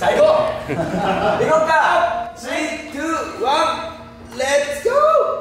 最高行こうか。3、2、1、レッツゴ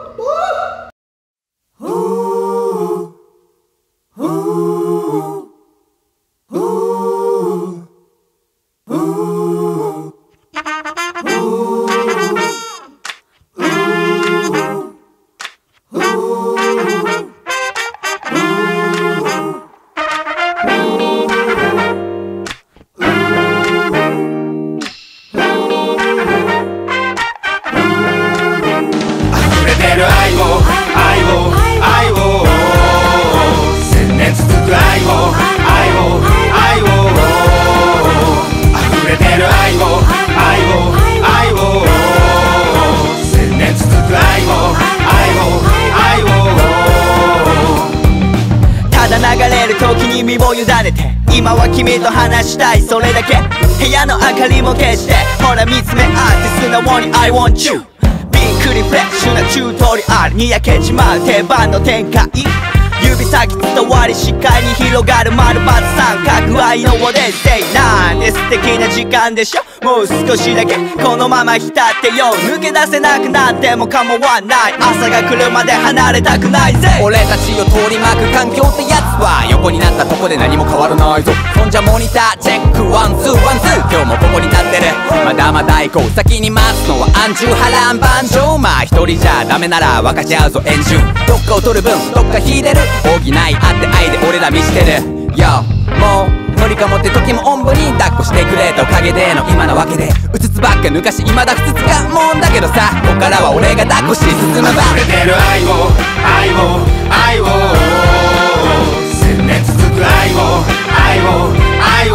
身を委ねて今は君と話したいそれだけ部屋の明かりも消してほら見つめ合って素直に I want you びっくりフレッシュなチュートリアルに焼けちまう定番の展開指先伝わり視界に広がる丸×三角愛のオデッセイなんて素敵な時間でしょもう少しだけこのまま浸ってよ抜け出せなくなっても構わない朝が来るまで離れたくないぜ俺たちを通り巻く環境ってやつは横になったとこで何も変わらないぞそんじゃモニターチェックワンツーワンツー今日もここに立ってるまだまだ行こう先に待つのは安住波乱万丈まあ一人じゃダメなら分かち合うぞ円順どっかを取る分どっか引いてる補い合って愛で俺ら見してるよもう無理かもって時もおんぶに抱っこしてくれたおかげでの今なわけでうつつばっか抜かし未だふつつかもんだけどさこっからは俺が抱っこし進むば溢れてる愛を愛を愛を1000年続く愛を愛を愛を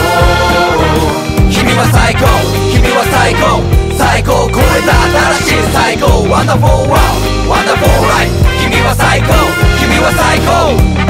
君は最高君は最高最高超えた新しい最高 Wonderful world Wonderful life 君は最高君は最高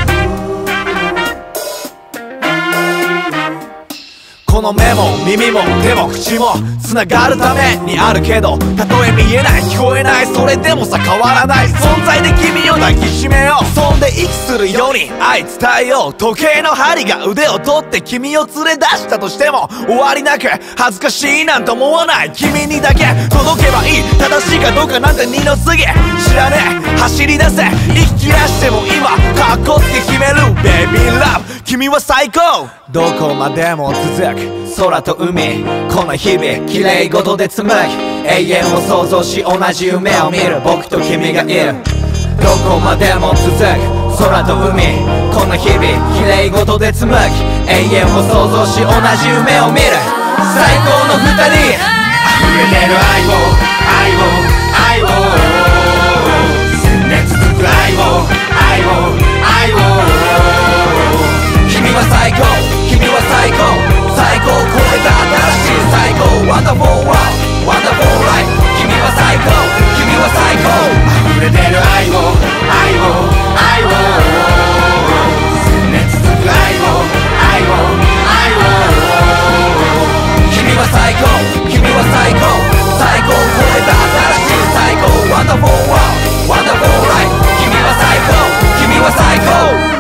この目も耳も手も口も繋がるためにあるけどたとえ見えない聞こえないそれでもさ変わらない存在で君を抱きしめようそんで息するように愛伝えよう時計の針が腕を取って君を連れ出したとしても終わりなく恥ずかしいなんて思わない君にだけ届けばいい正しいかどうかなんて二の次知らねえ走り出せ息切らしても今かっこつけ決める Baby Love 君は最高どこまでも続く空と海この日々綺麗事で紡ぎ永遠を想像し同じ夢を見る僕と君がいるどこまでも続く空と海この日々綺麗事で紡ぎ永遠を想像し同じ夢を見る最高の二人溢れてる愛を愛を愛を1000年続く愛を愛を愛を君は最高君は最高最高超えた新しい最高 Wonderful world Wonderful life 君は最高君は最高溢れてる愛を愛を愛を1000年続く愛を愛を愛を君は最高君は最高最高超えた新しい最高 Wonderful world Wonderful life 君は最高君は最高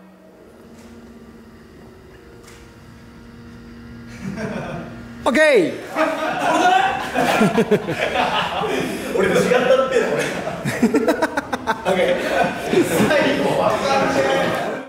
オッケー俺違ったって俺最後